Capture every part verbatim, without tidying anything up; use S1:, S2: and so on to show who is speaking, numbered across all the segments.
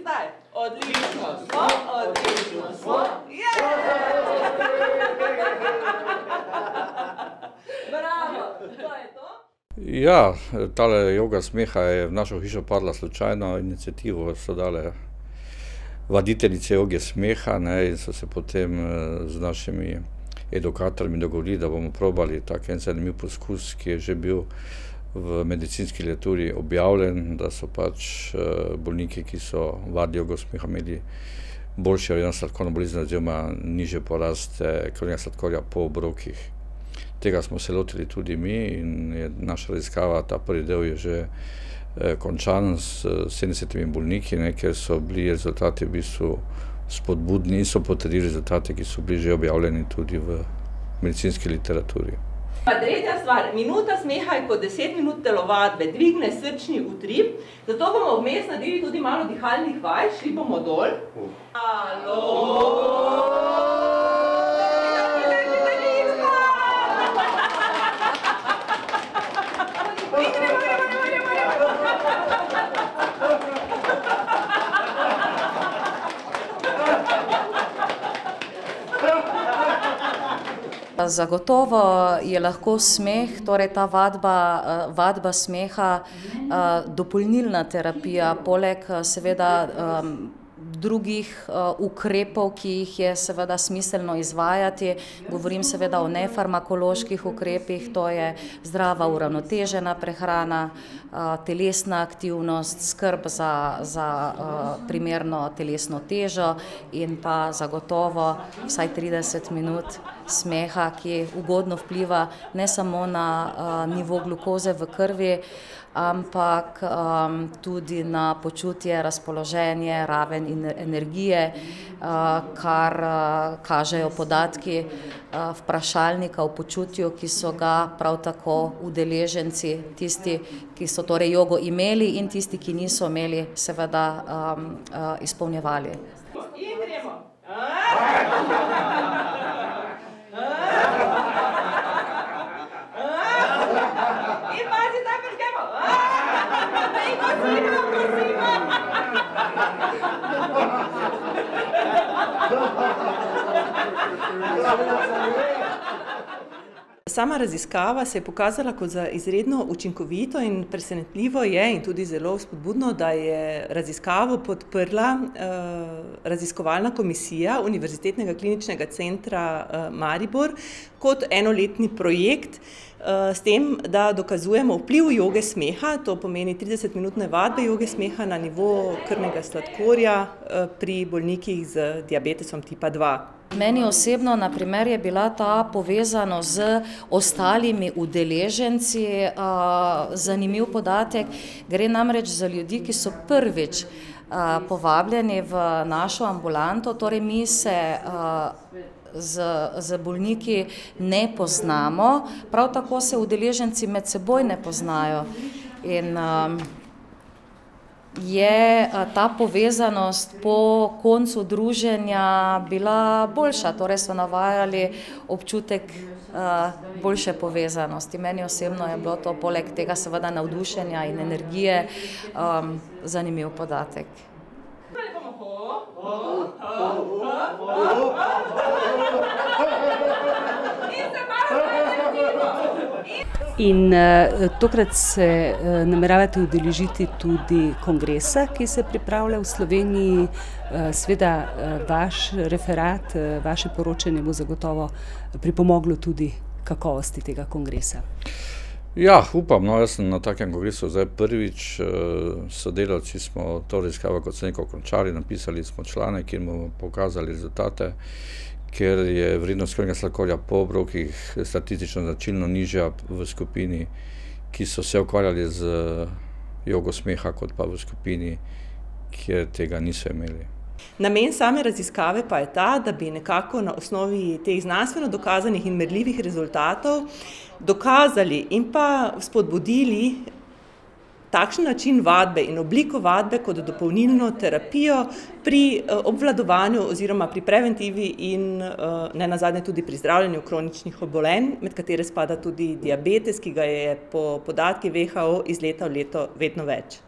S1: zdaj? Odlično smo, odlično smo. Bravo, to je to.
S2: Ja, tale joga smeha je v našo hišo padla slučajno, inicijativo so dale vaditeljice joge smeha, ne, in so se potem z našimi edukatorji dogovorili, da bomo probali tak en zanimiv poskus, ki je že bil v medicinski literaturi objavljen, da so pač bolniki, ki so vadili jogo smeha, imeli boljše orjeno sladkorno bolezen oziroma nižje poraste krvnega sladkorja po obrokih. Tega smo se lotili tudi mi in je naša raziskava, ta prvi del je že končan s sedemdesetimi bolniki, ne, ker so bili rezultati v bistvu spodbudni in so potrdili rezultate, ki so bili že objavljeni tudi v medicinski literaturi.
S1: Pa tretja stvar, minuta smeha je kot deset minut telovadbe, dvigne srčni utrip, zato bomo vmes naredili tudi malo dihalnih vaj, šli bomo dol. Alo!
S3: Zagotovo je lahko smeh, torej ta vadba, vadba smeha, dopolnilna terapija, poleg seveda drugih ukrepov, ki jih je seveda smiselno izvajati. Govorim seveda o nefarmakoloških ukrepih, to je zdrava uravnotežena prehrana, telesna aktivnost, skrb za, za primerno telesno težo in pa zagotovo vsaj trideset minut smeha, ki ugodno vpliva ne samo na nivo glukoze v krvi, ampak um, tudi na počutje, razpoloženje, raven in energije, uh, kar uh, kažejo podatki uh, vprašalnika o počutju, ki so ga prav tako udeleženci, tisti, ki so torej jogo imeli in tisti, ki niso imeli, seveda um, uh, izpolnjevali.
S1: In gremo. In pazi, zdaj pa gremo. In prosimo, prosimo. Sama raziskava se je pokazala kot za izredno učinkovito in presenetljivo je in tudi zelo spodbudno, da je raziskavo podprla eh, raziskovalna komisija Univerzitetnega kliničnega centra eh, Maribor kot enoletni projekt eh, s tem, da dokazujemo vpliv joge smeha, to pomeni tridesetminutne vadbe joge smeha na nivo krvnega sladkorja eh, pri bolnikih z diabetesom tipa dva.
S3: Meni osebno, na primer, je bila ta povezanost z ostalimi udeleženci zanimiv podatek. Gre namreč za ljudi, ki so prvič povabljeni v našo ambulanto, torej mi se z, z bolniki ne poznamo, prav tako se udeleženci med seboj ne poznajo. In je ta povezanost po koncu druženja bila boljša, torej so navajali občutek boljše povezanosti. Meni osebno je bilo to poleg tega seveda navdušenja in energije um, zanimiv podatek.
S4: In uh, tokrat se uh, nameravate udeležiti tudi kongresa, ki se pripravlja v Sloveniji. Uh, Sveda uh, vaš referat, uh, vaše poročanje bo zagotovo pripomoglo tudi kakovosti tega kongresa.
S2: Ja, upam, no, jaz sem na takem kongresu zdaj prvič, sodelavci smo to raziskavo, kot sem rekel, končali, napisali smo članek in bomo pokazali rezultate, ker je vrednost krvnega sladkorja po obrokih statistično značilno nižja v skupini, ki so se ukvarjali z jogo smeha, kot pa v skupini, kjer tega niso imeli.
S1: Namen same raziskave pa je ta, da bi nekako na osnovi teh znanstveno dokazanih in merljivih rezultatov dokazali in pa spodbudili takšen način vadbe in obliko vadbe kot dopolnilno terapijo pri obvladovanju oziroma pri preventivi in ne nazadnje tudi pri zdravljenju kroničnih obolenj, med katere spada tudi diabetes, ki ga je po podatkih V H O iz leta v leto vedno več.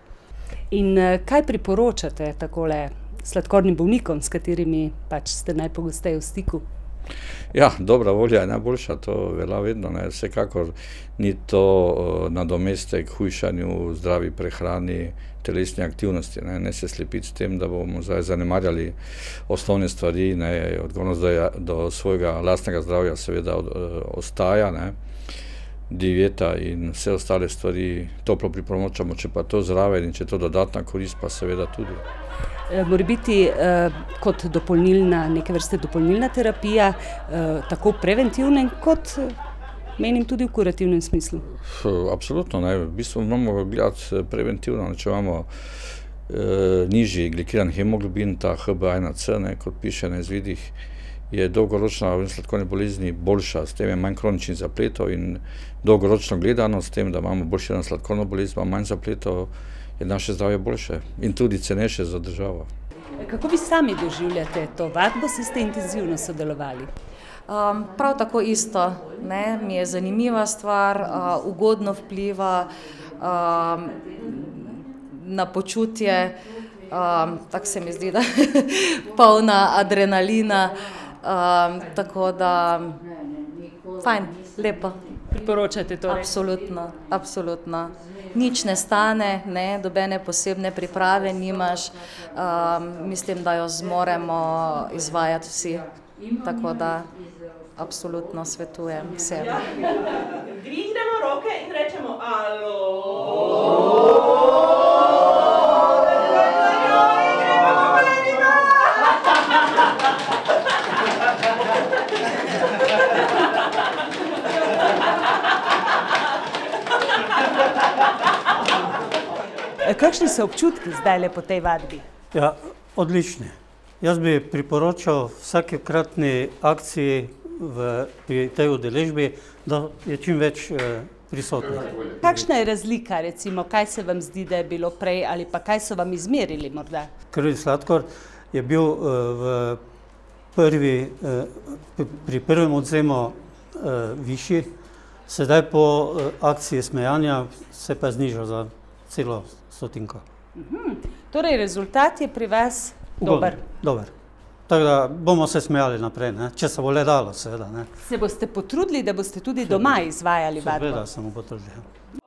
S4: In kaj priporočate takole sladkornim bolnikom, s katerimi pač ste najpogosteje v stiku?
S2: Ja, dobra volja je najboljša, to velja vedno, ne, vsekakor ni to uh, nadomestek hujšanju, zdravi prehrani, telesni aktivnosti, ne, ne se slepiti s tem, da bomo zdaj zanemarjali osnovne stvari, ne, odgovornost do, do svojega lastnega zdravja seveda od, uh, ostaja, ne, dieta in vse ostale stvari toplo priporočamo, če pa to zraven in če to dodatna korist, pa seveda tudi.
S4: Mora biti eh, kot dopolnilna, neke vrste dopolnilna terapija, eh, tako preventivna kot, menim, tudi v kurativnem smislu.
S2: Absolutno, ne. V bistvu moramo gledati preventivno, če imamo eh, nižji glikiran hemoglobin, ta H B A one C, ne, kot piše na izvidih, je dolgoročna v sladkorni bolezni boljša, s tem je manj kroničnih zapletov in dolgoročno gledano, s tem, da imamo boljše na sladkorno bolezen, manj zapletov, je naše zdravje boljše in tudi cenejše za državo.
S4: Kako vi sami doživljate to vadbo, si ste intenzivno sodelovali?
S3: Um, prav tako isto, ne, mi je zanimiva stvar, uh, ugodno vpliva um, na počutje, um, tako se mi zdi, da polna adrenalina, um, tako da fajn, lepo.
S4: Priporočate to?
S3: Absolutno, absolutno. Nič ne stane, ne, dobene posebne priprave nimaš, um, mislim, da jo zmoremo izvajati vsi, tako da absolutno svetujem vsem.
S1: Dvignemo roke in rečemo alo.
S4: Kakšni so občutki zdaj po tej vadbi?
S5: Ja, odlični. Jaz bi priporočal vsakokratni akciji v, pri tej udeležbi, da je čim več eh, prisotnih.
S4: Kakšna je razlika, recimo, kaj se vam zdi, da je bilo prej ali pa kaj so vam izmerili morda?
S5: Krvni sladkor je bil eh, v prvi, eh, pri prvem odzemu eh, višji, sedaj po eh, akciji smejanja se pa znižal za celo stotinko.
S4: Uhum. Torej, rezultat je pri vas dober?
S5: Dober. Tako da bomo se smejali naprej, ne? Če se bo le dalo, seveda. Ne?
S4: Se boste potrudili, da boste tudi doma izvajali vadbo?
S5: Seveda se bomo potrudili.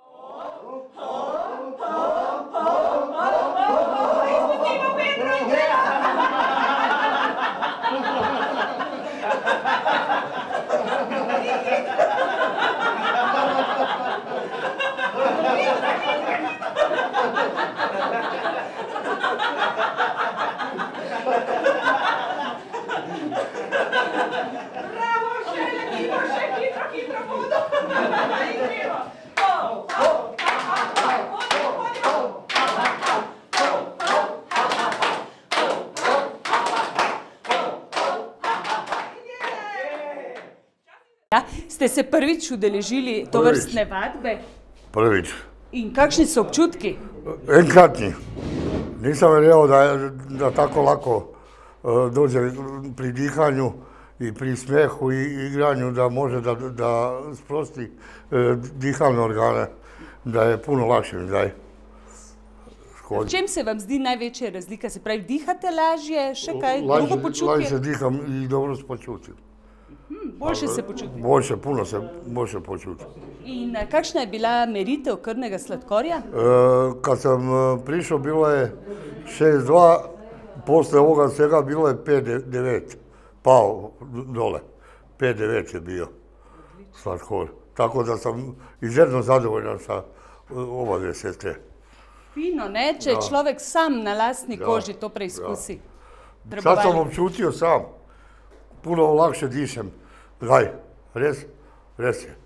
S4: Ste se prvič udeležili tovrstne vadbe?
S6: Prvič.
S4: In kakšni so občutki?
S6: Enkratni. Nisem verjel, da, da tako lahko uh, dođe pri dihanju i pri smehu i igranju, da može da, da sprosti uh, dihalne organe, da je puno lakše zdaj.
S4: V čem se vam zdi največja razlika? Se pravi, dihate lažje, še kaj
S6: Lažje,
S4: drugo počutje?
S6: lažje diham i dobro se počutim.
S4: Hmm, boljše se počutim.
S6: Boljše, puno se boljše počutim.
S4: In kakšna je bila meritev krvnega sladkorja?
S6: E, kad sam prišao bilo je šest dva, posle ovoga svega bilo je pet devet, pao dole. pet devet je bio sladkor. Tako da sam izuzetno zadovoljan sa ova dve sestre.
S4: Fino, ne? Če ja. človek sam na lastni ja. koži to preizkusi.
S6: Ja. Sad sam občutio sam. Puno lakše dišem. Daj, res, res je.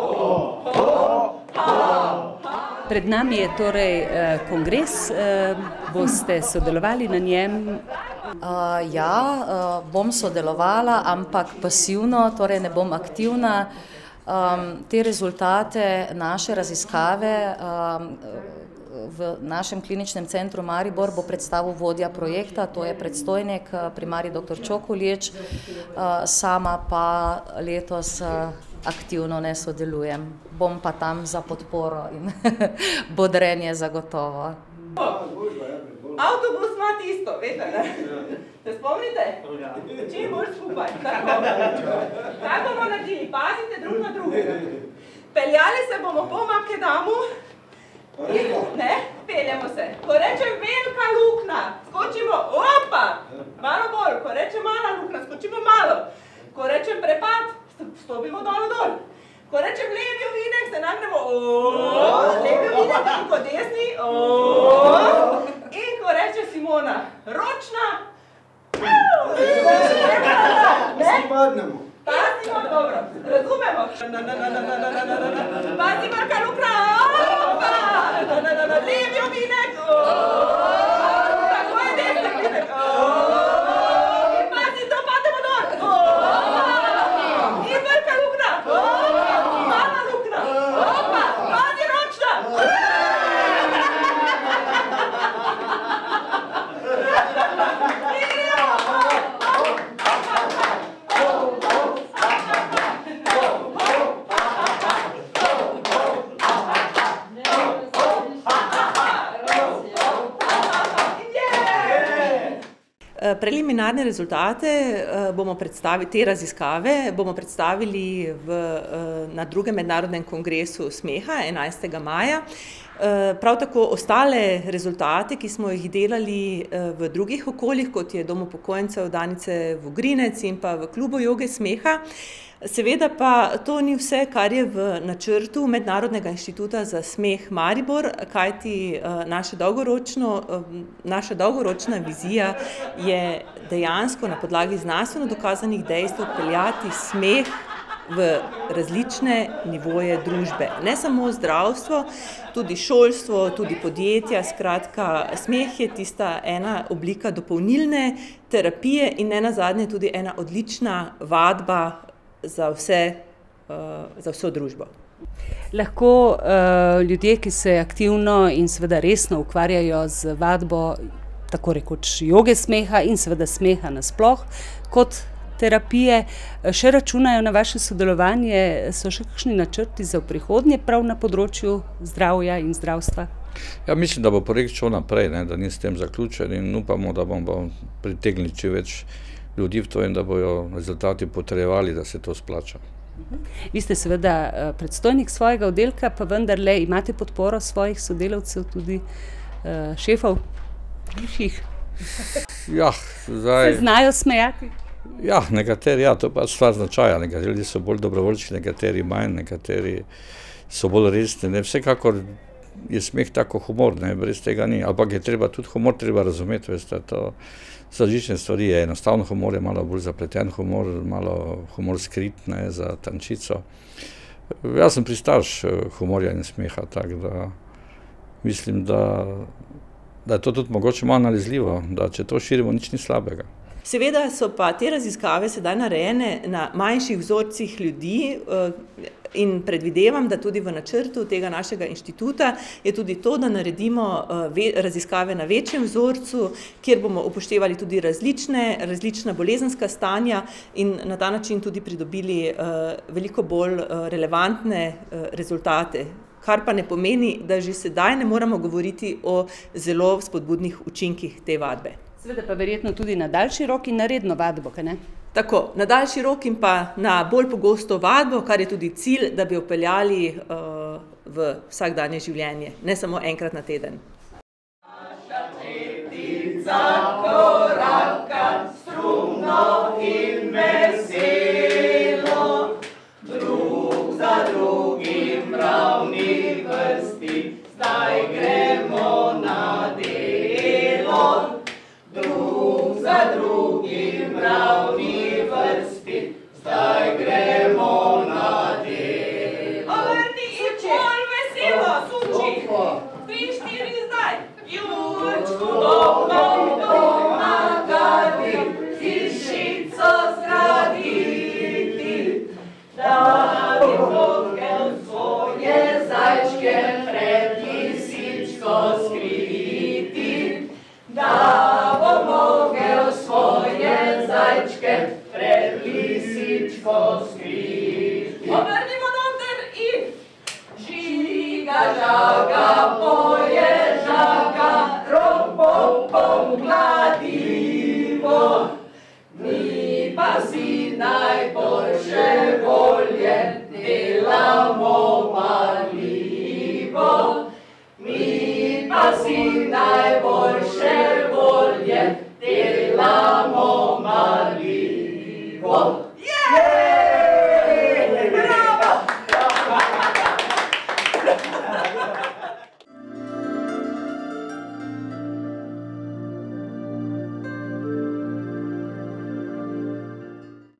S4: Pred nami je torej eh, kongres, eh, boste sodelovali na njem?
S3: Uh, ja, uh, bom sodelovala, ampak pasivno, torej ne bom aktivna. Um, te rezultate naše raziskave um, v našem kliničnem centru Maribor bo predstavil vodja projekta, to je predstojnik primarij doktor Čokolječ, sama pa letos aktivno ne sodelujem. Bom pa tam za podporo in bodrenje zagotovo.
S1: Avtobus ima tisto, veste, ne? Se spomnite? Čim bolj skupaj, tako. Kaj bomo naredili? Pazite drug na drugega. Peljali se bomo po Makedamu in, ne, peljamo se. Ko rečem velika lukna, skočimo, opa, malo bolj. Ko rečem mala lukna, skočimo malo. Ko rečem prepad, stopimo dol dol. Ko rečem levi ovinek, se nagnemo, ooo, levi ovinek, in ko desni, ooo. In ko reče Simona, ročna, ne?
S7: Padnemo.
S1: Pazimo, dobro, razumemo. Pazi, Marka lukna, opa, levi ovinek, ooo, tako je desni ovinek, ooo, in pazi, to pademo dol, ooo, in Marka lukna, ooo, mala lukna, opa, pazi, ročna. Preliminarne rezultate bomo predstavili, te raziskave bomo predstavili v, na drugem mednarodnem kongresu smeha enajstega maja. Prav tako ostale rezultate, ki smo jih delali v drugih okoljih, kot je Dom upokojencev Danice Vogrinec in pa v klubu joge smeha. Seveda pa to ni vse, kar je v načrtu Mednarodnega inštituta za smeh Maribor, kajti naša dolgoročno, naša dolgoročna vizija je dejansko na podlagi znanstveno dokazanih dejstev peljati smeh v različne nivoje družbe. Ne samo zdravstvo, tudi šolstvo, tudi podjetja, skratka, smeh je tista ena oblika dopolnilne terapije in nenazadnje tudi ena odlična vadba za vse, za vso družbo.
S4: Lahko uh, ljudje, ki se aktivno in seveda resno ukvarjajo z vadbo, tako rekoč joge smeha in seveda smeha nasploh, kot terapije, še računajo na vaše sodelovanje, so še kakšni načrti za v prihodnje prav na področju zdravja in zdravstva?
S2: Ja, mislim, da bo projekt šel naprej, ne, da ni s tem zaključen in upamo, da bomo pritegnili čim več ljudi v to in da bojo rezultati potrjevali, da se to splača.
S4: Vi ste seveda predstojnik svojega oddelka, pa vendarle imate podporo svojih sodelavcev, tudi uh, šefov, višjih?
S2: Ja, zdaj...
S4: Se znajo smejati?
S2: Ja, nekateri, ja, to je pa stvar značaja. Nekateri so bolj dobrovoljčki, nekateri manj, nekateri so bolj resni. Ne, vsekakor je smeh tako humor, ne, brez tega ni. Ampak je treba tudi humor treba razumeti, veste, to so različne stvari. Je enostavno humor, je malo bolj zapleten humor, malo humor skrit, ne, za tančico. Jaz sem pristaš humorja in smeha, tako da mislim, da, da je to tudi mogoče malo nalezljivo, da če to širimo, nič ni slabega.
S1: Seveda so pa te raziskave sedaj narejene na manjših vzorcih ljudi in predvidevam, da tudi v načrtu tega našega inštituta je tudi to, da naredimo raziskave na večjem vzorcu, kjer bomo upoštevali tudi različne, različna bolezenska stanja in na ta način tudi pridobili veliko bolj relevantne rezultate. Kar pa ne pomeni, da že sedaj ne moramo govoriti o zelo spodbudnih učinkih te vadbe.
S4: Seveda pa verjetno tudi na daljši rok in na redno vadbo, kaj ne?
S1: Tako, na daljši rok in pa na bolj pogosto vadbo, kar je tudi cilj, da bi jo peljali uh, v vsakdanje življenje, ne samo enkrat na teden. Naša četica koraka strumno in veselo, drug za drugim ravni vrsti, zdaj gremo na delo. Drug za drugim